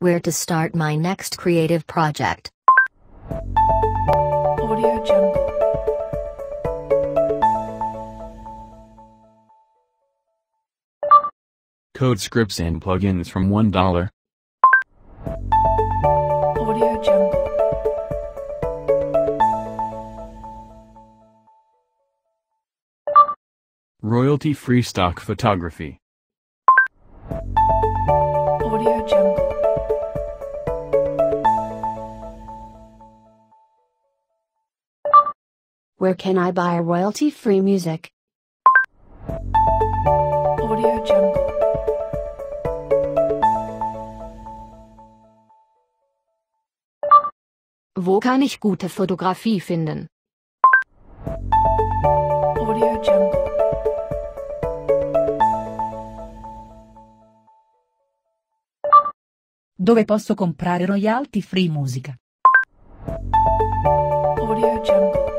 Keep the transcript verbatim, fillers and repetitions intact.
Where to start my next creative project. Audio Jungle. Code scripts and plugins from one dollar. Audio Jungle. Royalty-free stock photography. Audio Jungle. Where can I buy royalty-free music? Audio Jungle. Wo kann ich gute Fotografie finden? Audio Jungle. Dove posso comprare royalty free musica? Audio Jungle.